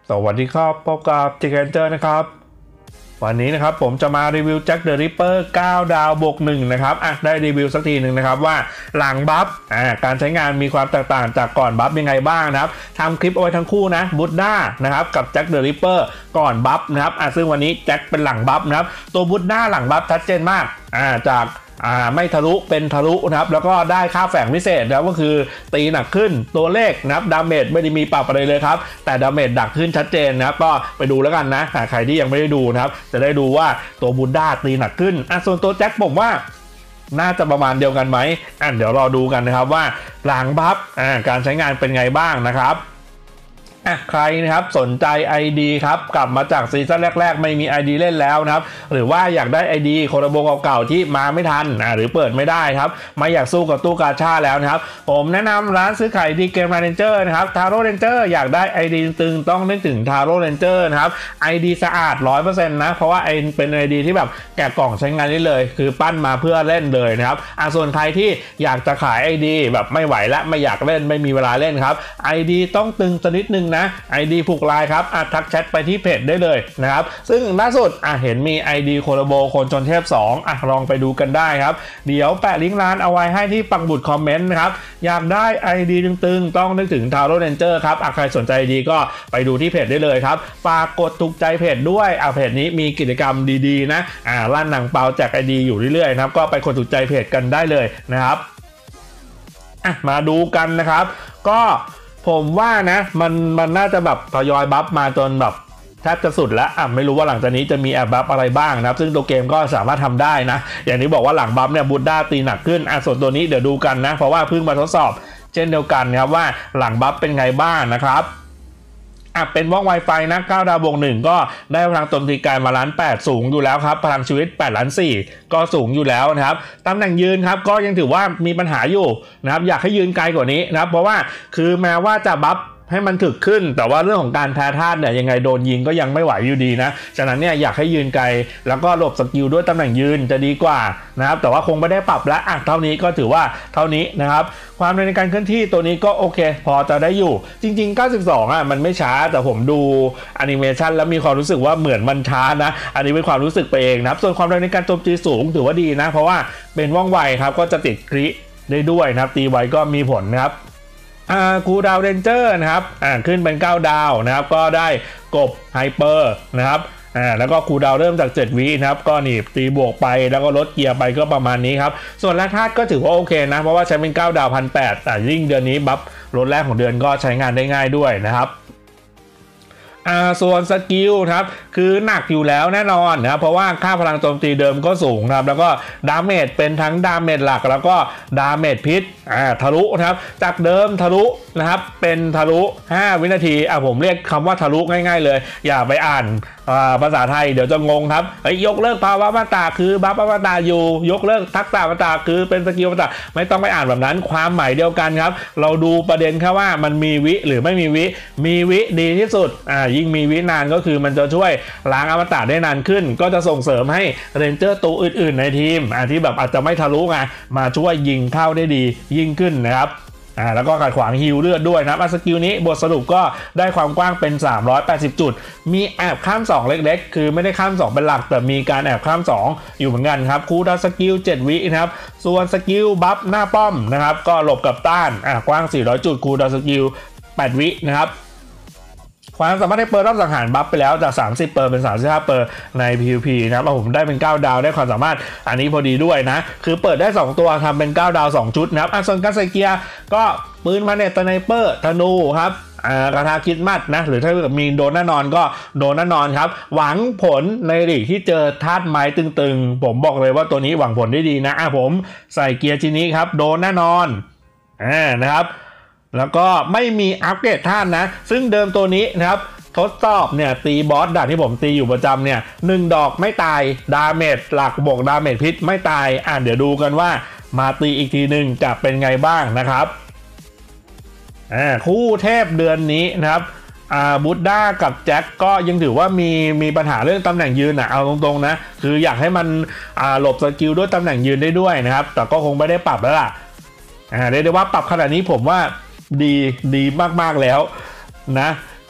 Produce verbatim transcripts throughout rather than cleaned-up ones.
สวัสดีครับพบกับเจคแอนเจอร์นะครับวันนี้นะครับผมจะมารีวิวแจ็คเดอะริปเปอร์เก้าดาวบวกหนึ่งนะครับอ่ะได้รีวิวสักทีหนึ่งนะครับว่าหลังบัฟอ่าการใช้งานมีความแตกต่างจากก่อนบัฟยังไงบ้างนะครับทำคลิปเอาไว้ทั้งคู่นะบูดด้านะครับกับแจ็คเดอะริปเปอร์ก่อนบัฟนะครับอ่ะซึ่งวันนี้แจ็คเป็นหลังบัฟนะครับตัวบูดด้าหลังบัฟชัดเจนมากอ่าจากอ่าไม่ทะลุเป็นทะลุนะครับแล้วก็ได้ค่าแฝงพิเศษนะก็คือตีหนักขึ้นตัวเลขนะครับดาเมจไม่ได้มีปรับอะไรเลยครับแต่ดาเมจดักขึ้นชัดเจนนะครับก็ไปดูแล้วกันนะใครที่ยังไม่ได้ดูนะครับจะได้ดูว่าตัวบูดด้าตีหนักขึ้นอ่ะส่วนตัวแจ็คผมว่าน่าจะประมาณเดียวกันไหมอ่ะเดี๋ยวรอดูกันนะครับว่าหลังบัฟอ่าการใช้งานเป็นไงบ้างนะครับอ่ะใครนะครับสนใจ ไอ ดี ครับกลับมาจากซีซั่นแรกๆไม่มี ไอ ดี เล่นแล้วนะครับหรือว่าอยากได้ ไอ ดี โคโรโบเก่าๆที่มาไม่ทันอ่ะหรือเปิดไม่ได้ครับไม่อยากสู้กับตู้กาชาแล้วนะครับผมแนะนำร้านซื้อขายดีเกมเรนเจอร์นะครับทาโร่เรนเจอร์อยากได้ ไอ ดี ตึงต้องนึกถึงทาโร่เรนเจอร์นะครับ ไอ ดี สะอาด ร้อยเปอร์เซ็นต์ นะเพราะว่าเป็น ไอ ดี ที่แบบแกะกล่องใช้งานได้เลยคือปั้นมาเพื่อเล่นเลยนะครับอ่ะส่วนใครที่อยากจะขาย ไอ ดี แบบไม่ไหวและไม่อยากเล่นไม่มีเวลาเล่นครับ ไอ ดี ต้องตึงสักนิดนึงนะ ไอ ดี ผูกไลน์ครับอ่ะทักแชทไปที่เพจได้เลยนะครับซึ่งล่าสุดอ่ะเห็นมี ไอ ดี โคโลโบคนจนเทพสองอ่ะลองไปดูกันได้ครับเดี๋ยวแปะลิงก์ร้านเอาไว้ให้ที่ปักหมุดคอมเมนต์นะครับอยากได้ ไอ ดี ตึงๆต้องนึกถึงทาโร่เรนเจอร์ครับอ่ะใครสนใจดีก็ไปดูที่เพจได้เลยครับฝากกดถูกใจเพจด้วยอ่ะเพจนี้มีกิจกรรมดีๆนะอ่าลั่นหนังเปาแจก ไอ ดี อยู่เรื่อยๆนะครับก็ไปกดถูกใจเพจกันได้เลยนะครับอ่ะมาดูกันนะครับก็ผมว่านะมันมันน่าจะแบบทยอยบัฟมาจนแบบแทบจะสุดแล้วอ่ะไม่รู้ว่าหลังจากนี้จะมีแอบบัฟอะไรบ้างนะครับซึ่งตัวเกมก็สามารถทำได้นะอย่างที่บอกว่าหลังบัฟเนี่ยบูดด้าตีหนักขึ้นอ่ะส่วนตัวนี้เดี๋ยวดูกันนะเพราะว่าเพิ่งมาทดสอบเช่นเดียวกันครับว่าหลังบัฟเป็นไงบ้างนะครับอ่ะเป็นว่อง Wi-Fi นะเก้าดาวบวกหนึ่งก็ได้พลังโจมตีกายมาล้านแปดสูงอยู่แล้วครับพลังชีวิตแปดล้านสี่ก็สูงอยู่แล้วนะครับตำแหน่งยืนครับก็ยังถือว่ามีปัญหาอยู่นะครับอยากให้ยืนไกลกว่านี้นะครับเพราะว่าคือแม้ว่าจะบัฟให้มันถึกขึ้นแต่ว่าเรื่องของการแพ้ธาตุเนี่ยยังไงโดนยิงก็ยังไม่ไหวอยู่ดีนะฉะนั้นเนี่ยอยากให้ยืนไกลแล้วก็หลบสกิลด้วยตำแหน่งยืนจะดีกว่านะครับแต่ว่าคงไม่ได้ปรับแล้วอ่ะเท่านี้ก็ถือว่าเท่านี้นะครับความเร็วในการเคลื่อนที่ตัวนี้ก็โอเคพอจะได้อยู่จริงๆเก้าสิบสองอ่ะมันไม่ช้าแต่ผมดูแอนิเมชันแล้วมีความรู้สึกว่าเหมือนมันช้านะอันนี้เป็นความรู้สึกไปเองนะครับส่วนความเร็วในการโจมตีสูงถือว่าดีนะเพราะว่าเป็นว่องไวครับก็จะติดคริได้ด้วยนะครับตีไวก็มีผลนะครับอ่าคูดาวเรนเจอร์นะครับอ่าขึ้นเป็นเก้าดาวนะครับก็ได้กบไฮเปอร์นะครับอ่าแล้วก็คูดาวเริ่มจากเจ็ดวินะครับก็หนีบตีบวกไปแล้วก็ลดเกียร์ไปก็ประมาณนี้ครับส่วนแร่ธาตุก็ถือว่าโอเคนะเพราะว่าใช้เป็นเก้าดาว หนึ่งพันแปดร้อย แต่ยิ่งเดือนนี้บัฟลดแรกของเดือนก็ใช้งานได้ง่ายด้วยนะครับอ่าส่วนสกิลครับคือหนักอยู่แล้วแน่นอนนะครับเพราะว่าค่าพลังโจมตีเดิมก็สูงครับแล้วก็ดาเมจเป็นทั้งดาเมจหลักแล้วก็ดาเมจพิษอ่าทะลุนะครับจากเดิมทะลุนะครับเป็นทะลุห้าวินาทีอ่ะผมเรียกคำว่าทะลุง่ายๆเลยอย่าไปอ่านภาษาไทยเดี๋ยวจะงงครับเฮ้ยยกเลิกภาวะมาตาคือบัฟมาตาอยู่ยกเลิกทักษะมาตาคือเป็นสกิลมาตาไม่ต้องไปอ่านแบบนั้นความหมายเดียวกันครับเราดูประเด็นแค่ว่ามันมีวิหรือไม่มีวิมีวิดีที่สุดอ่ายิ่งมีวินานก็คือมันจะช่วยล้างอมตะได้นานขึ้นก็จะส่งเสริมให้เรนเจอร์ตัวอื่นๆในทีมอ่าที่แบบอาจจะไม่ทะลุไงมาช่วยยิงเข้าได้ดียิ่งขึ้นนะครับอ่าแล้วก็ขัดขวางฮิลเลือดด้วยนะครับสกิลนี้บทสรุปก็ได้ความกว้างเป็นสามร้อยแปดสิบจุดมีแอบข้ามสองเล็กๆคือไม่ได้ข้ามสองเป็นหลักแต่มีการแอบข้ามสองอยู่เหมือนกันครับคูลดาวน์สกิลเจ็ดวินะครับส่วนสกิลบัฟหน้าป้อมนะครับก็หลบกับต้านอ่ากว้างสี่ร้อยจุดคูลดาวน์สกิลแปดวินะครับความสามารถให้เปิดรอบสังหารบัฟไปแล้วจากสามสิบเปอร์เป็นสามสิบห้าเปอร์ใน พี วี พี นะครับผมได้เป็นเก้าดาวได้ความสามารถอันนี้พอดีด้วยนะคือเปิดได้สองตัวทำเป็นเก้าดาวสองชุดนะครับส่วนการใส่เกียร์ก็ปืนมาเนตสไนเปอร์ธนูครับอ่ากระทาคิดมัดนะหรือถ้ามีโดนแน่นอนก็โดนแน่นอนครับหวังผลในลีกที่เจอธาตุไม้ตึงๆผมบอกเลยว่าตัวนี้หวังผลได้ดีนะอ่ะผมใส่เกียร์ชิ้นนี้ครับโดนแน่นอนอ่านะครับแล้วก็ไม่มีอัปเกรดธาตุนะซึ่งเดิมตัวนี้นะครับทดสอบเนี่ยตีบอสด่านที่ผมตีอยู่ประจำเนี่ยหนึ่งดอกไม่ตายดาเมจหลักบวกดาเมจพิษไม่ตายอ่ะเดี๋ยวดูกันว่ามาตีอีกทีหนึ่งจะเป็นไงบ้างนะครับอ่าคู่เทพเดือนนี้นะครับอ่าบูดด้ากับแจ็คก็ยังถือว่ามีมีปัญหาเรื่องตำแหน่งยืนนะเอาตรงๆนะคืออยากให้มันอ่าหลบสกิลด้วยตำแหน่งยืนได้ด้วยนะครับแต่ก็คงไม่ได้ปรับแล้วล่ะอ่าเรียกได้ว่าปรับขนาดนี้ผมว่าดีดีมากๆแล้วนะ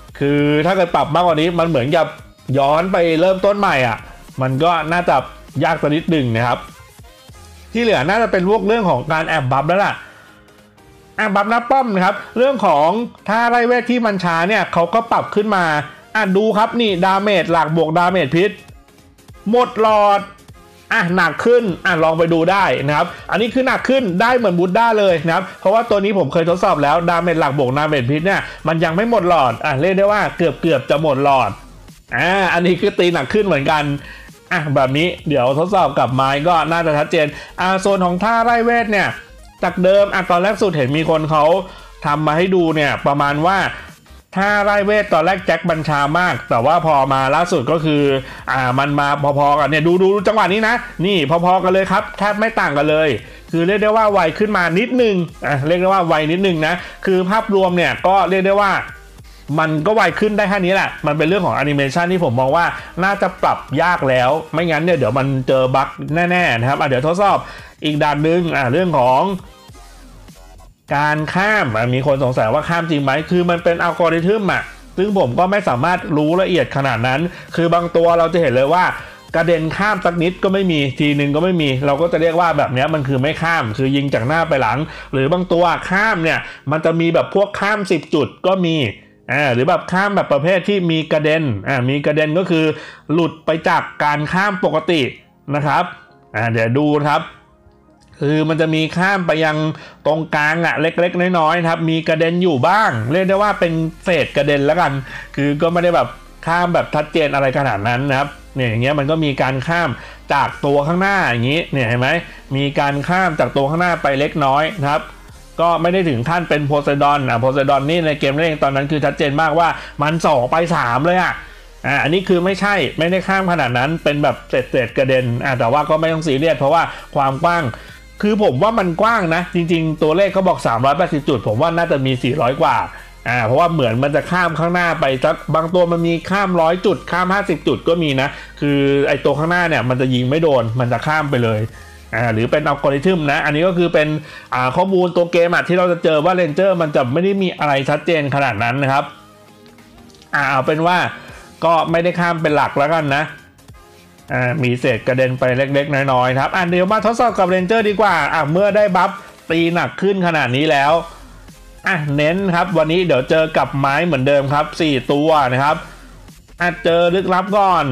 คือถ้าเกิดปรับมากกว่านี้มันเหมือนกับย้อนไปเริ่มต้นใหม่อ่ะมันก็น่าจะยากสักนิดหนึ่งนะครับที่เหลือน่าจะเป็นพวกเรื่องของการแอบบัฟแล้วล่ะแอบบัฟหน้าป้อมนะครับเรื่องของท่าไล่เวทที่มันช้าเนี่ยเขาก็ปรับขึ้นมาอ่ะดูครับนี่ดาเมจหลักบวกดาเมจพิษหมดหลอดอ่ะหนักขึ้นอ่ะลองไปดูได้นะครับอันนี้คือหนักขึ้นได้เหมือนบูดด้าเลยนะครับเพราะว่าตัวนี้ผมเคยทดสอบแล้วดาเมจหลักบวกดาเมจพิษเนี่ยมันยังไม่หมดหลอดอ่ะเรียกได้ว่าเกือบเกือบจะหมดหลอดอ่าอันนี้คือตีหนักขึ้นเหมือนกันอ่ะแบบนี้เดี๋ยวทดสอบกับไม้ก็น่าจะชัดเจนอ่าโซนของท่าไล่เวทเนี่ยจากเดิมอ่ะตอนแรกสุดเห็นมีคนเขาทำมาให้ดูเนี่ยประมาณว่าถ้าไล่เวทตอนแรกแจ็คบัญชามากแต่ว่าพอมาล่าสุดก็คืออ่ามันมาพอๆกันเนี่ยดูดูจังหวะนี้นะนี่พอๆกันเลยครับแทบไม่ต่างกันเลยคือเรียกได้ว่าไวขึ้นมานิดนึงอ่ะเรียกได้ว่าไวนิดนึงนะคือภาพรวมเนี่ยก็เรียกได้ว่ามันก็ไวขึ้นได้แค่นี้แหละมันเป็นเรื่องของแอนิเมชันที่ผมมองว่าน่าจะปรับยากแล้วไม่งั้นเนี่ยเดี๋ยวมันเจอบั๊กแน่ๆนะครับอ่ะเดี๋ยวทดสอบอีกด้านนึงอ่ะเรื่องของการข้ามมีคนสงสัยว่าข้ามจริงไหมคือมันเป็นอัลกอริทึมอ่ะซึ่งผมก็ไม่สามารถรู้ละเอียดขนาดนั้นคือบางตัวเราจะเห็นเลยว่ากระเด็นข้ามสักนิดก็ไม่มีทีนึงก็ไม่มีเราก็จะเรียกว่าแบบนี้มันคือไม่ข้ามคือยิงจากหน้าไปหลังหรือบางตัวข้ามเนี่ยมันจะมีแบบพวกข้ามสิบจุดก็มีอ่าหรือแบบข้ามแบบประเภทที่มีกระเด็นอ่ามีกระเด็นก็คือหลุดไปจากการข้ามปกตินะครับอ่าเดี๋ยวดูครับคือมันจะมีข้ามไปยังตรงกลางอ่ะเล็กๆน้อยๆครับมีกระเด็นอยู่บ้างเรียกได้ว่าเป็นเศษกระเด็นแล้วกันคือก็ไม่ได้แบบข้ามแบบชัดเจนอะไรขนาดนั้นนะครับเนี่ยอย่างเงี้ยมันก็มีการข้ามจากตัวข้างหน้าอย่างนี้เนี่ยเห็นไหมมีการข้ามจากตัวข้างหน้าไปเล็กน้อยนะครับก็ไม่ได้ถึงขั้นเป็นโพไซดอนอ่ะโพไซดอนนี่ในเกมเล่นตอนนั้นคือชัดเจนมากว่ามันสองไปสามเลยอ่ะอ่าอันนี้คือไม่ใช่ไม่ได้ข้ามขนาดนั้นเป็นแบบเศษๆกระเด็นอ่าแต่ว่าก็ไม่ต้องซีเรียสเพราะว่าความกว้างคือผมว่ามันกว้างนะจริงๆตัวเลขเขาบอกสามร้อยแปดสิบจุดผมว่าน่าจะมีสี่ร้อยกว่าอ่าเพราะว่าเหมือนมันจะข้ามข้างหน้าไปสักบางตัวมันมีข้ามร้อยจุดข้ามห้าสิบจุดก็มีนะคือไอตัวข้างหน้าเนี่ยมันจะยิงไม่โดนมันจะข้ามไปเลยอ่าหรือเป็นอัลกอริทึมนะอันนี้ก็คือเป็นอ่าข้อมูลตัวเกมอ่ะที่เราจะเจอว่าเรนเจอร์มันจะไม่ได้มีอะไรชัดเจนขนาดนั้นนะครับอ่าเอาเป็นว่าก็ไม่ได้ข้ามเป็นหลักแล้วกันนะอ่ามีเศษกระเด็นไปเล็กๆน้อยๆครับอ่ะเดี๋ยวมาทดสอบกับเรนเจอร์ดีกว่าอ่ะเมื่อได้บัฟตีหนักขึ้นขนาดนี้แล้วอ่ะเน้นครับวันนี้เดี๋ยวเจอกับไม้เหมือนเดิมครับสี่ตัวนะครับอ่ะเจอลึกลับก่อน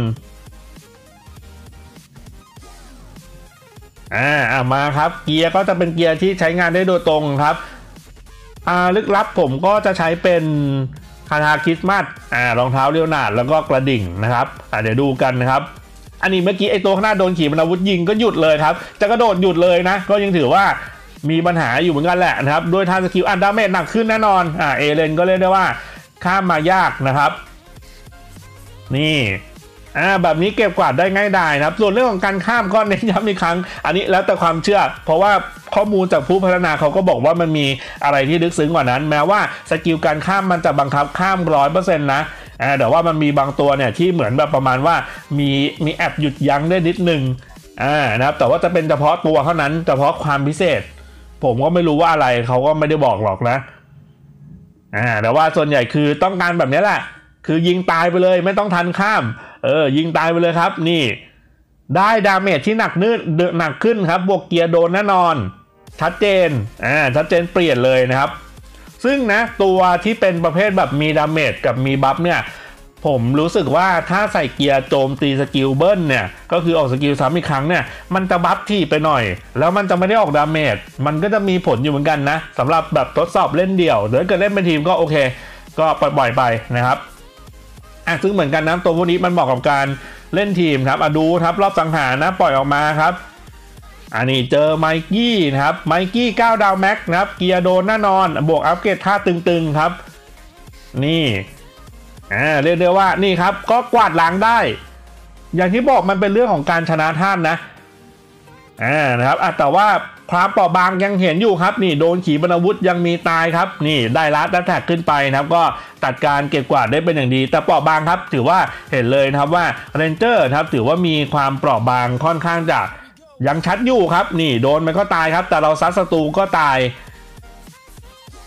อ่าอ่ะมาครับเกียร์ก็จะเป็นเกียร์ที่ใช้งานได้โดยตรงครับอ่าลึกลับผมก็จะใช้เป็นคาถาคริสต์มาสอ่ารองเท้าเลี้ยวหนาดแล้วก็กระดิ่งนะครับอ่ะเดี๋ยวดูกันนะครับอันนี้เมื่อกี้ไอ้ตัวข้างหน้าโดนขีปนาวุธยิงก็หยุดเลยครับจะกระโดดหยุดเลยนะก็ยังถือว่ามีปัญหาอยู่เหมือนกันแหละนะครับด้วยทางสกิลอันดาเมจหนักขึ้นแน่นอนอ่าเอเลนก็เรียกได้ว่าข้ามมายากนะครับนี่อ่าแบบนี้เก็บกวาดได้ง่ายดายนะครับส่วนเรื่องของการข้ามก็เน้นย้ำอีกครั้งอันนี้แล้วแต่ความเชื่อเพราะว่าข้อมูลจากผู้พัฒนาเขาก็บอกว่ามันมีอะไรที่ลึกซึ้งกว่านั้นแม้ว่าสกิลการข้ามมันจะบังคับข้ามร้อยเปอร์เซ็นต์นะอ่าแต่ว่ามันมีบางตัวเนี่ยที่เหมือนแบบประมาณว่ามีมีแอบหยุดยั้งได้นิดนึงอ่านะครับแต่ว่าจะเป็นเฉพาะตัวเท่านั้นเฉพาะความพิเศษผมก็ไม่รู้ว่าอะไรเขาก็ไม่ได้บอกหรอกนะอ่าแต่ว่าส่วนใหญ่คือต้องการแบบนี้แหละคือยิงตายไปเลยไม่ต้องทันข้ามเออยิงตายไปเลยครับนี่ได้ดาเมจที่หนักนืดหนักขึ้นครับบวกเกียร์โดนแน่นอนชัดเจนอ่าชัดเจนเปลี่ยนเลยนะครับซึ่งนะตัวที่เป็นประเภทแบบมีดาเมจกับมีบัฟเนี่ยผมรู้สึกว่าถ้าใส่เกียร์โจมตีสกิลเบิ้ลเนี่ยก็คือออกสกิลซ้ำอีกครั้งเนี่ยมันจะบัฟที่ไปหน่อยแล้วมันจะไม่ได้ออกดาเมจมันก็จะมีผลอยู่เหมือนกันนะสำหรับแบบทดสอบเล่นเดี่ยวหรือเกิดเล่นเป็นทีมก็โอเคก็ปล่อยๆไปนะครับอ่ะซึ่งเหมือนกันนะตัวพวกนี้มันเหมาะกับการเล่นทีมครับอ่ะดูครับรอบสังหารนะปล่อยออกมาครับอันนี้เจอไมกี้นะครับไมกี้เก้าดาวแม็กนะครับเกียร์โดนแน่นอนบวกอัปเกรดท่าตึงๆครับนี่อ่าเรียกได้ว่านี่ครับก็กวาดล้างได้อย่างที่บอกมันเป็นเรื่องของการชนะท่านนะอ่านะครับอ่ะแต่ว่าความเปราะบางยังเห็นอยู่ครับนี่โดนขีปนาวุธยังมีตายครับนี่ได้ลัดและแท็กขึ้นไปนะครับก็ตัดการเก็บกวาดได้เป็นอย่างดีแต่เปราะบางครับถือว่าเห็นเลยนะครับว่าเรนเจอร์ครับถือว่ามีความเปราะบางค่อนข้างจะยังชัดอยู่ครับนี่โดนมันก็ตายครับแต่เราซัดศัตรูก็ตาย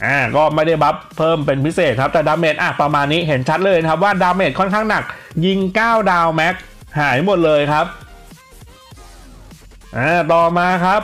อ่าก็ไม่ได้บัฟเพิ่มเป็นพิเศษครับแต่ดาเมจอ่ะประมาณนี้เห็นชัดเลยนะครับว่าดาเมจค่อนข้างหนักยิงเก้าดาวแม็กหายหมดเลยครับอ่าต่อมาครับ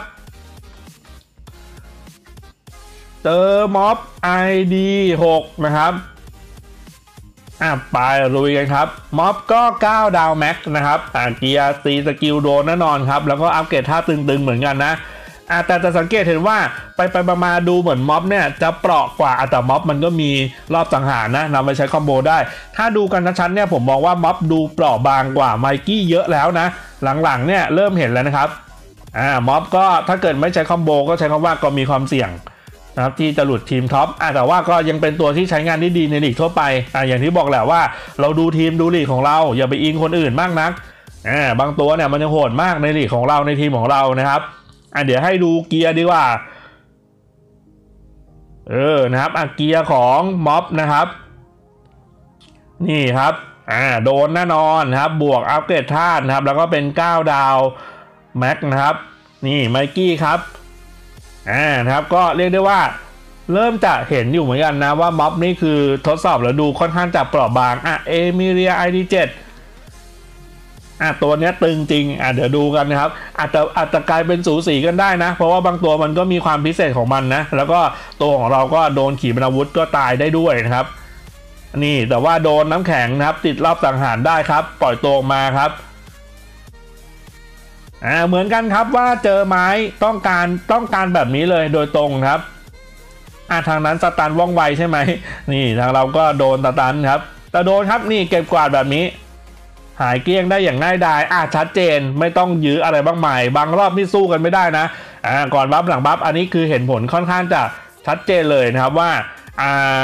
เจอม็อบ ไอ ดี หกนะครับอ่ะไปลุยกันครับม็อบก็เก้าดาวแม็กนะครับอ่าเกียร์ตีสกิลโดนแน่นอนครับแล้วก็อัปเกรดท่าตึงๆเหมือนกันนะอ่าแต่จะสังเกตเห็นว่าไปไปมาดูเหมือนม็อบเนี่ยจะเปราะกว่าแต่ม็อบมันก็มีรอบสังหารนะนำไปใช้คอมโบได้ถ้าดูกันชัดๆเนี่ยผมมองว่าม็อบดูเปราะบางกว่าไมกี้เยอะแล้วนะหลังๆเนี่ยเริ่มเห็นแล้วนะครับอ่าม็อบก็ถ้าเกิดไม่ใช้คอมโบก็ใช้คำว่าก็มีความเสี่ยงนะครับที่จะหลุดทีมท็อปอ่ะแต่ว่าก็ยังเป็นตัวที่ใช้งานได้ดีในลีกทั่วไปอ่ะอย่างที่บอกแหละว่าเราดูทีมดูลีกของเราอย่าไปอิงคนอื่นมากนักอ่าบางตัวเนี่ยมันจะโหดมากในลีกของเราในทีมของเรานะครับอ่ะเดี๋ยวให้ดูเกียร์ดีกว่าเออนะครับอ่ะเกียร์ของม็อบนะครับนี่ครับอ่าโดนแน่นอนนะครับบวกอัปเกรดธาตุนะครับแล้วก็เป็นเก้าดาวแม็กนะครับนี่ไมกี้ครับอ่านะครับก็เรียกได้ว่าเริ่มจะเห็นอยู่เหมือนกันนะว่าม็อบนี่คือทดสอบแล้วดูค่อนข้างจะเปราะบางอ่ะเอมิเรีย ไอ ดี เจ็ด อ่ะตัวเนี้ยตึงจริงอ่ะเดี๋ยวดูกันนะครับอาจจะอาจจะกลายเป็นสูสีกันได้นะเพราะว่าบางตัวมันก็มีความพิเศษของมันนะแล้วก็ตัวของเราก็โดนขีปนาวุธก็ตายได้ด้วยนะครับนี่แต่ว่าโดนน้ำแข็งนะครับติดรอบสังหารได้ครับปล่อยตัวมาครับอ่าเหมือนกันครับว่าเจอไม้ต้องการต้องการแบบนี้เลยโดยตรงครับอ่าทางนั้นสตันว่องไวใช่ไหมนี่ทางเราก็โดนสตันครับแต่โดนครับนี่เก็บกวาดแบบนี้หายเกลี้ยงได้อย่างง่ายดายอ่ะชัดเจนไม่ต้องยื้ออะไรบ้างใหม่บางรอบนี่สู้กันไม่ได้นะอ่าก่อนบัฟหลังบัฟอันนี้คือเห็นผลค่อนข้างจะชัดเจนเลยนะครับว่าอ่า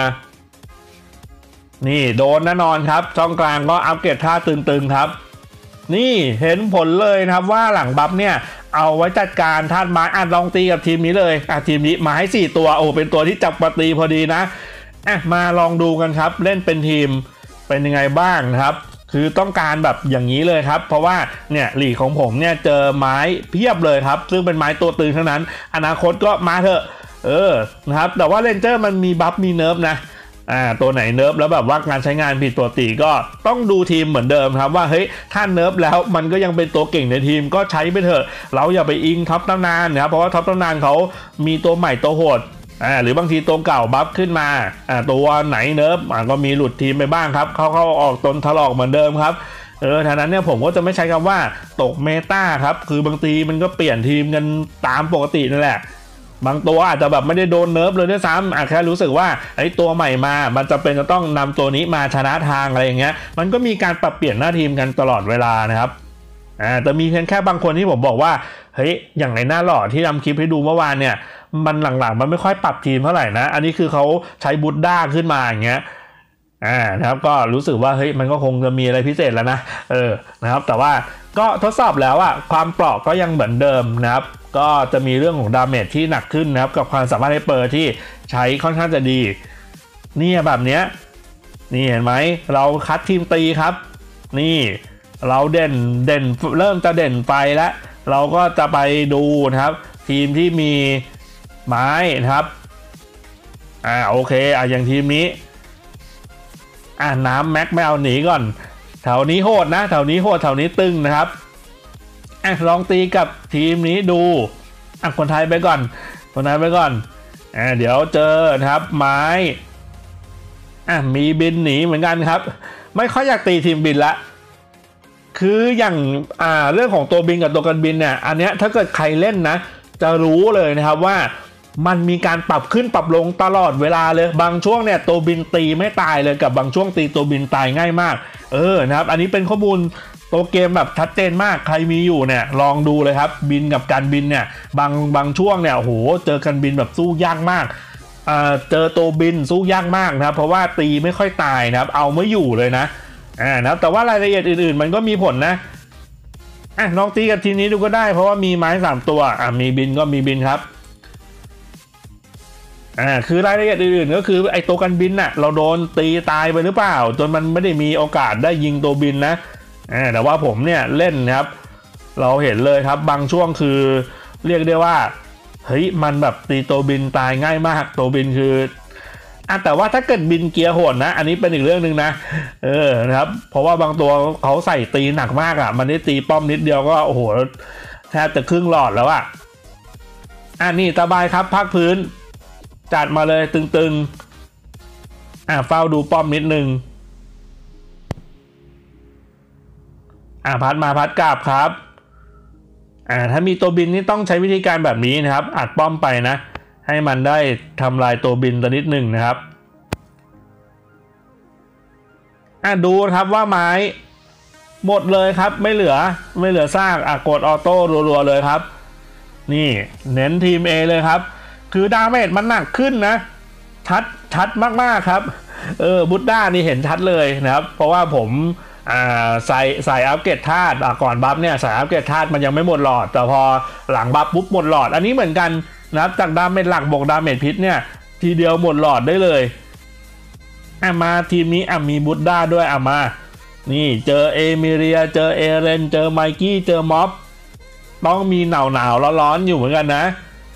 นี่โดนแน่นอนครับช่องกลางก็อัปเกรดท่าตึงๆครับนี่เห็นผลเลยนะครับว่าหลังบัฟเนี่ยเอาไว้จัดการธาตุไม้อ่ะลองตีกับทีมนี้เลยอ่ะทีมนี้มาให้สี่ตัวโอ้เป็นตัวที่จับมาตีพอดีนะอ่ะมาลองดูกันครับเล่นเป็นทีมเป็นยังไงบ้างนะครับคือต้องการแบบอย่างนี้เลยครับเพราะว่าเนี่ยลีกของผมเนี่ยเจอไม้เพียบเลยครับซึ่งเป็นไม้ตัวตึงทั้งนั้นอนาคตก็มาเถอะเออนะครับแต่ว่าเรนเจอร์มันมีบัฟมีเนิร์ฟนะอ่าตัวไหนเนิร์ฟแล้วแบบว่าการใช้งานผิดปกติก็ต้องดูทีมเหมือนเดิมครับว่าเฮ้ยถ้าเนิร์ฟแล้วมันก็ยังเป็นตัวเก่งในทีมก็ใช้ไปเถอะเราอย่าไปอิงท็อปตำนานนะครับเพราะว่าท็อปตำนานเขามีตัวใหม่ตัวโหดอ่าหรือบางทีตัวเก่าบัฟขึ้นมาอ่าตัวไหนเนิร์ฟอ่าก็มีหลุดทีมไปบ้างครับเข้าเข้าออกตนถลอกเหมือนเดิมครับเออทางนั้นเนี่ยผมก็จะไม่ใช้คำว่าตกเมตาครับคือบางทีมันก็เปลี่ยนทีมกันตามปกตินั่นแหละบางตัวอาจจะแบบไม่ได้โดนเนิร์ฟเลยด้วยซ้ำอาจแค่รู้สึกว่าไอ้ตัวใหม่มามันจะเป็นจะต้องนำตัวนี้มาชนะทางอะไรอย่างเงี้ยมันก็มีการปรับเปลี่ยนหน้าทีมกันตลอดเวลานะครับอ่าแต่มีเพียงแค่บางคนที่ผมบอกว่าเฮ้ยอย่างในหน้าหล่อที่ทำคลิปให้ดูเมื่อวานเนี่ยมันหลังๆมันไม่ค่อยปรับทีมเท่าไหร่นะอันนี้คือเขาใช้บูดด้าขึ้นมาอย่างเงี้ยอ่านะครับก็รู้สึกว่าเฮ้ยมันก็คงจะมีอะไรพิเศษแล้วนะเออนะครับแต่ว่าก็ทดสอบแล้วอะความเปราะก็ยังเหมือนเดิมนะครับก็จะมีเรื่องของดาเมจที่หนักขึ้นนะครับกับความสามารถไฮเปอร์ที่ใช้ค่อนข้างจะดีนี่แบบเนี้ยนี่เห็นไหมเราคัดทีมตีครับนี่เราเด่นเด่นเริ่มจะเด่นไปแล้วเราก็จะไปดูนะครับทีมที่มีไม้นะครับอ่าโอเคอ่ะอย่างทีมนี้อ่ะน้ำแม็กไม่เอาหนีก่อนแถวนี้โหดนะแถวนี้โหดแถวนี้ตึงนะครับอ่ะลองตีกับทีมนี้ดูอ่ะคนไทยไปก่อนคนไทยไปก่อนอ่ะเดี๋ยวเจอนะครับไม้อ่ะมีบินหนีเหมือนกันครับไม่ค่อยอยากตีทีมบินละคืออย่างอ่าเรื่องของตัวบินกับตัวกันบินเนี่ยอันเนี้ยถ้าเกิดใครเล่นนะจะรู้เลยนะครับว่ามันมีการปรับขึ้นปรับลงตลอดเวลาเลยบางช่วงเนี่ยตัวบินตีไม่ตายเลยกับบางช่วงตีตัวบินตายง่ายมากเออนะครับอันนี้เป็นข้อมูลตัวเกมแบบชัดเจนมากใครมีอยู่เนี่ยลองดูเลยครับบินกับการบินเนี่ยบางบางช่วงเนี่ยโอ้โหเจอการบินแบบสู้ยากมากเอ่อเจอตัวบินสู้ยากมากนะครับเพราะว่าตีไม่ค่อยตายนะครับเอาไม่อยู่เลยนะอ่านะครับแต่ว่ารายละเอียดอื่นๆมันก็มีผลนะอ่ะลองตีกับทีมนี้ดูก็ได้เพราะว่ามีไม้สามตัวอ่ะมีบินก็มีบินครับอ่าคือรายละเอียดอื่นๆก็คือไอ้ตัวกันบินน่ะเราโดนตีตายไปหรือเปล่าจนมันไม่ได้มีโอกาสได้ยิงตัวบินนะอ่าแต่ว่าผมเนี่ยเล่นนะครับเราเห็นเลยครับบางช่วงคือเรียกได้ว่าเฮ้ยมันแบบตีตัวบินตายง่ายมากตัวบินคืออ่ะแต่ว่าถ้าเกิดบินเกียร์โหดนะอันนี้เป็นอีกเรื่องหนึ่งนะเออนะครับเพราะว่าบางตัวเขาใส่ตีหนักมากอ่ะมันได้ตีป้อมนิดเดียวก็โอ้โหแทบจะครึ่งหลอดแล้วอ่ะอ่ะนี่สบายครับภาคพื้นจัดมาเลยตึงๆอ่ะเฝ้าดูป้อมนิดนึงอ่ะพัดมาพัดกลับครับอ่าถ้ามีตัวบินนี่ต้องใช้วิธีการแบบนี้นะครับอัดป้อมไปนะให้มันได้ทำลายตัวบินตัวนิดหนึ่งนะครับอ่ะดูครับว่าไม้หมดเลยครับไม่เหลือไม่เหลือซากอ่ะกดออโต้รัวๆเลยครับนี่เน้นทีม A เลยครับคือดาเมจมันหนักขึ้นนะชัดชัดมากๆครับเออบุดด้านี่เห็นชัดเลยนะครับเพราะว่าผมอ่าใส่ใส่อัปเกรดธาตุก่อนบัฟเนี่ยใส่อัปเกรดธาตุมันยังไม่หมดหลอดแต่พอหลังบัฟปุ๊บหมดหลอดอันนี้เหมือนกันนะครับจากดาเมจหลักบวกดาเมจพิษเนี่ยทีเดียวหมดหลอดได้เลยอ่ะมาทีมนี้อ่ะมีบุดด้าด้วยอ่ะมานี่เจอเอมิเรียเจอเอเรนเจอไมกี้เจอม็อบต้องมีหนาวหนาวร้อนๆอยู่เหมือนกันนะ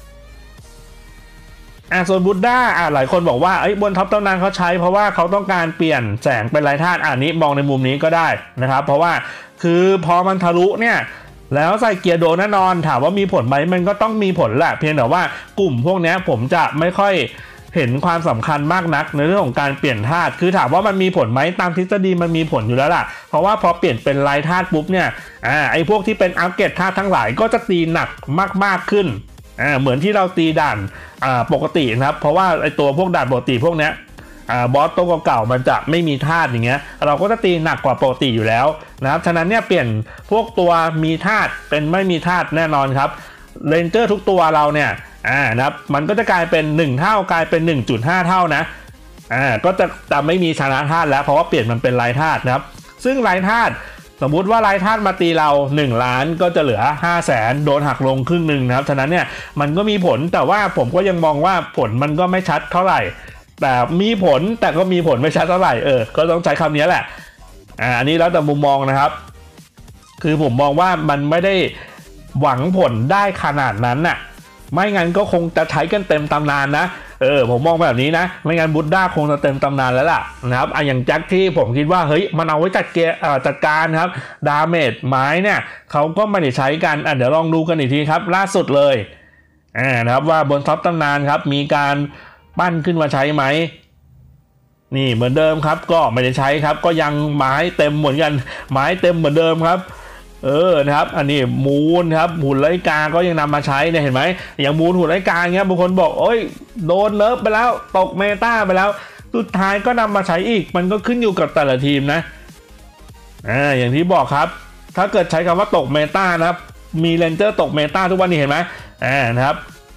อ่ะส่วนบุดด้าอ่ะหลายคนบอกว่าไอ้บนท็อปตำนานเขาใช้เพราะว่าเขาต้องการเปลี่ยนแสงเป็นลายธาตุอ่ะนี้มองในมุมนี้ก็ได้นะครับเพราะว่าคือพอมันทะลุเนี่ยแล้วใส่เกียร์โดนแน่นอนถามว่ามีผลไหมมันก็ต้องมีผลแหละเพียงแต่ว่ากลุ่มพวกนี้ผมจะไม่ค่อยเห็นความสำคัญมากนักในเรื่องของการเปลี่ยนธาตุคือถามว่ามันมีผลไหมตามทฤษฎีมันมีผลอยู่แล้วล่ะเพราะว่าพอเปลี่ยนเป็นลายธาตุปุ๊บเนี่ยอ่าไอ้พวกที่เป็นอัปเกรดธาตุทั้งหลายก็จะตีหนักมากๆขึ้นอ่าเหมือนที่เราตีด่านอ่าปกตินะครับเพราะว่าไอ้ตัวพวกด่านปกติพวกเนี้ยอ่าบอสตัวเก่าๆมันจะไม่มีธาตุอย่างเงี้ยเราก็จะตีหนักกว่าปกติอยู่แล้วนะครับฉะนั้นเนี่ยเปลี่ยนพวกตัวมีธาตุเป็นไม่มีธาตุแน่นอนครับเรนเจอร์ทุกตัวเราเนี่ยอ่านะครับมันก็จะกลายเป็นหนึ่งเท่ากลายเป็น หนึ่งจุดห้า เท่านะอ่าก็จะจะไม่มีชนะธาตุแล้วเพราะว่าเปลี่ยนมันเป็นลายธาตุนะครับซึ่งลายธาตุสมมุติว่าลายธาตุมาตีเราหนึ่งล้านก็จะเหลือ ห้าแสน โดนหักลงครึ่งหนึ่งนะครับฉะนั้นเนี่ยมันก็มีผลแต่ว่าผมก็ยังมองว่าผลมันก็ไม่ชัดเท่าไหร่แต่มีผลแต่ก็มีผลไม่ชัดเท่าไหร่เออก็ต้องใช้คำนี้แหละอ่าอันนี้แล้วแต่มุมมองนะครับคือผมมองว่ามันไม่ได้หวังผลได้ขนาดนั้นน่ะไม่งั้นก็คงจะใช้กันเต็มตำนานนะเออผมมองแบบนี้นะไม่งั้นบุดด้าคงจะเต็มตำนานแล้วล่ะนะครับอ่ะอย่างแจ็คที่ผมคิดว่าเฮ้ยมันเอาไว้จัดเกียร์จัดการครับดาเมจไม้เนี่ยเขาก็ไม่ได้ใช้กันอ่ะเดี๋ยวลองดูกันอีกทีครับล่าสุดเลยอ่านะครับว่าบนท็อปตำนานครับมีการปั้นขึ้นมาใช้ไหมนี่เหมือนเดิมครับก็ไม่ได้ใช้ครับก็ยังไม้เต็มเหมือนกันไม้เต็มเหมือนเดิมครับเออนะครับอันนี้มูนครับหุ่นไลกาก็ยังนำมาใช้เนี่ยเห็นไหมอย่างมูนหุ่นไลกาเงี้ยบางคนบอกโอ้ยโดนเนิร์ฟไปแล้วตกเมตาไปแล้วสุดท้ายก็นำมาใช้อีกมันก็ขึ้นอยู่กับแต่ละทีมนะอ่าอย่างที่บอกครับถ้าเกิดใช้คำว่าตกเมตานะครับมีเรนเจอร์ตกเมตาทุกวันนี้เห็นไหมอ่านะครับ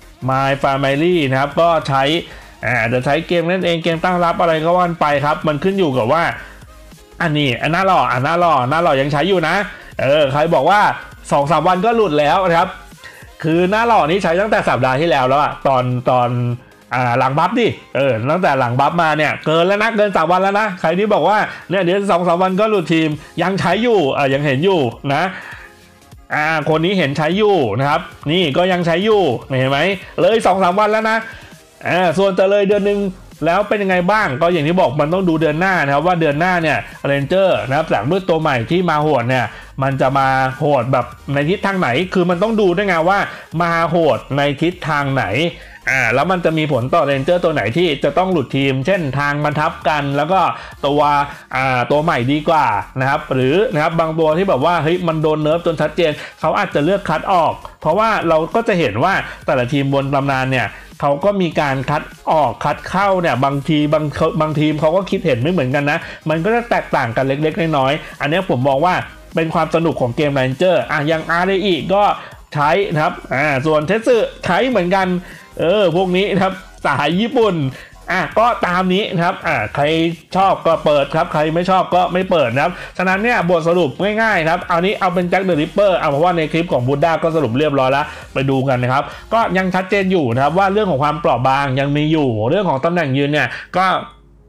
My Family นะครับก็ใช้อ่าจะใช้เกมเล่นเองเกมตั้งรับอะไรก็ว่านไปครับมันขึ้นอยู่กับว่าอันนี้อันหน้าหล่ออันหน้าหล่อหน้าหล่อยังใช้อยู่นะเออใครบอกว่า สองสาม วันก็หลุดแล้วนะครับคือหน้าหล่อนี้ใช้ตั้งแต่สัปดาห์ที่แล้วแล้วอะตอนตอนอ่าหลังบัฟดิเออตั้งแต่หลังบัฟมาเนี่ยเกินแล้วนะเกินสามวันแล้วนะใครที่บอกว่าเนี่ยเดี๋ยว สองสาม วันก็หลุดทีมยังใช้อยู่อ่ายังเห็นอยู่นะอ่าคนนี้เห็นใช้อยู่นะครับนี่ก็ยังใช้อยู่เห็นไหมเลย สองสาม วันแล้วนะอ่าส่วนจะเลยเดือนนึงแล้วเป็นยังไงบ้างก็อย่างที่บอกมันต้องดูเดือนหน้านะครับว่าเดือนหน้าเนี่ยเรนเจอร์นะครับแสงมืดตัวใหม่ที่มาโหดเนี่ยมันจะมาโหดแบบในทิศทางไหนคือมันต้องดูด้วยไงว่ามาโหดในทิศทางไหนอ่าแล้วมันจะมีผลต่อเรนเจอร์ตัวไหนที่จะต้องหลุดทีมเช่นทางบรรทับกันแล้วก็ตัวอ่าตัวใหม่ดีกว่านะครับหรือนะครับบางตัวที่แบบว่าเฮ้ยมันโดนเนิร์ฟจนชัดเจนเขาอาจจะเลือกคัดออกเพราะว่าเราก็จะเห็นว่าแต่ละทีมบนตำนานเนี่ยเขาก็มีการคัดออกคัดเข้าเนี่ยบางทีบางบางทีมเขาก็คิดเห็นไม่เหมือนกันนะมันก็จะแตกต่างกันเล็กๆน้อยๆอันนี้ผมมองว่าเป็นความสนุกของเกม Ranger อ่ะอย่าง อาร์ อี ก็ใช้นะครับอ่าส่วนเทสึใช้เหมือนกันเออพวกนี้นะครับสายญี่ปุ่นอ่ะก็ตามนี้นะครับอ่ะใครชอบก็เปิดครับใครไม่ชอบก็ไม่เปิดนะครับฉะนั้นเนี่ยบทสรุปง่ายๆครับเอานี้เอาเป็นแจ็คเดอะริปเปอร์เอาเพราะว่าในคลิปของบูด้าก็สรุปเรียบร้อยแล้วไปดูกันนะครับก็ยังชัดเจนอยู่นะครับว่าเรื่องของความเปราะบางยังมีอยู่เรื่องของตำแหน่งยืนเนี่ยก็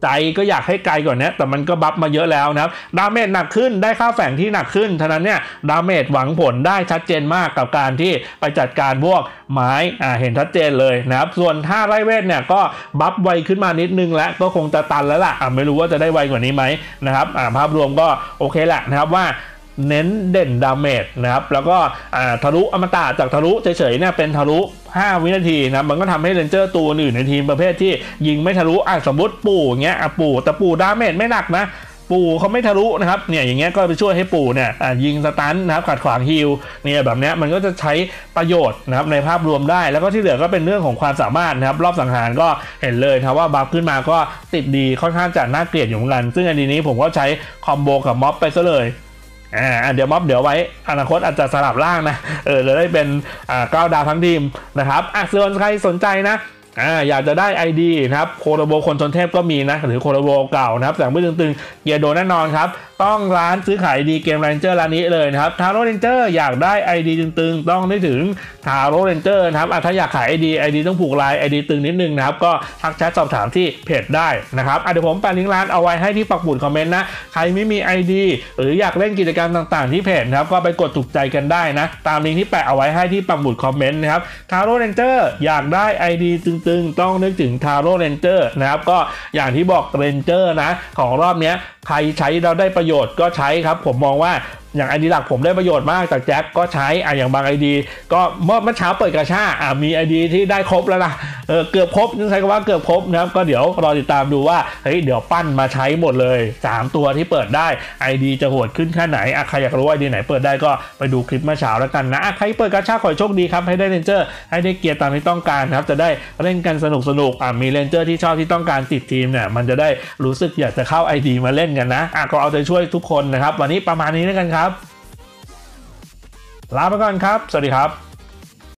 ใจก็อยากให้ไกลกว่านี้แต่มันก็บัฟมาเยอะแล้วนะครับดาเมจหนักขึ้นได้ค่าแฝงที่หนักขึ้นฉะนั้นเนี่ยดาเมจหวังผลได้ชัดเจนมากกับการที่ไปจัดการพวกไม้อ่าเห็นชัดเจนเลยนะครับส่วนท่าไล่เวทเนี่ยก็บัฟไวขึ้นมานิดนึงแล้วก็คงจะตันแล้วล่ะอ่าไม่รู้ว่าจะได้ไวกว่านี้ไหมนะครับอ่าภาพรวมก็โอเคแหละนะครับว่าเน้นเด่นดาเมจนะครับแล้วก็ทะลุอมตะจากทะลุเฉยๆเนี่ยเป็นทะลุห้าวินาทีนะมันก็ทำให้เรนเจอร์ตัวอื่นในทีมประเภทที่ยิงไม่ทะลุอ่ะสมมติปู่เงี้ยอ่ะปู่แต่ปู่ดาเมจไม่หนักนะปู่เขาไม่ทะลุนะครับเนี่ยอย่างเงี้ยก็ไปช่วยให้ปู่เนี่ยยิงสตันนะครับขัดขวางฮิลเนี่ยแบบเนี้ยมันก็จะใช้ประโยชน์นะครับในภาพรวมได้แล้วก็ที่เหลือก็เป็นเรื่องของความสามารถนะครับรอบสังหารก็เห็นเลยนะว่าบัฟขึ้นมาก็ติดดีค่อนข้างจะน่าเกลียดอยู่เหมือนกันซึ่งอันนี้ผมก็ใช้คอมโบกับม็อบไปซะเลยอ่าเดี๋ยวม็อบเดี๋ยวไว้อนาคตอาจจะสลับร่างนะเออจะได้เป็นอ่าเก้าดาวทั้งทีมนะครับอ่ะส่วนใครสนใจนะอ่าอยากจะได้ ไอ ดี นะครับโคโรโบคนชนเทพก็มีนะหรือโคโรโบเก่านะครับแต่ไม่ตึงๆเกียร์โดนแน่นอนครับต้องร้านซื้อขายดีเกมเรนเจอร์ร้านนี้เลยนะครับทาโร่เรนเจอร์อยากได้ ไอ ดี ตึงๆต้องได้ถึงทาโร่เรนเจอร์นะครับถ้าอยากขาย ไอ ดี ไอ ดี ต้องผูกลาย ไอ ดี ตึงนิดนึงนะครับก็ทักแชทสอบถามที่เพจได้นะครับเดี๋ยวผมแปะลิงก์ร้านเอาไว้ให้ที่ปักหมุดคอมเมนต์นะใครไม่มี ไอ ดี หรืออยากเล่นกิจกรรมต่างๆที่เพจนะครับก็ไปกดถูกใจกันได้นะตามลิงก์ที่แปะเอาไว้ให้ที่ปักหมุดคอมเมนต์นะครับทาโร่เรนเจอร์อยากได้ ไอ ดี ตึงๆต้องนึกถึงทาโร่เรนเจอร์นะครับก็อย่างที่บอกเรนเจอร์นะของรอบนี้ใครใช้เราได้ประโยชน์ก็ใช้ครับผมมองว่าอย่าง ไอ ดี หลักผมได้ประโยชน์มากจากแจ็คก็ใช้อ่ะอย่างบาง ไอ ดี ก็เมื่อเมื่อเช้าเปิดกระชาอ่ะมี ไอ ดี ที่ได้ครบแล้วล่ะเออเกือบครบยังใช้คำว่าเกือบครบนะครับก็เดี๋ยวรอติดตามดูว่าเฮ้ยเดี๋ยวปั้นมาใช้หมดเลยสามตัวที่เปิดได้ ไอ ดี จะโหดขึ้นแค่ไหนอ่ะใครอยากรู้ ไอ ดี ไหนเปิดได้ก็ไปดูคลิปเมื่อเช้าแล้วกันนะอ่ะใครเปิดกระชาขอโชคดีครับให้ได้เรนเจอร์ให้ได้เกียร์ตามที่ต้องการครับจะได้เล่นกันสนุกสนุกอ่ะมีเรนเจอร์ที่ชอบที่ต้องการติดทีมเนี่ยมันจะได้รู้สึกอยากจะเข้า ไอ ดี มาเล่นกันนะอ่ะก็เอาใจช่วยทุกคนนะครับวันนี้ประมาณนี้แล้วกันครับลาไปก่อนครับสวัสดีครับ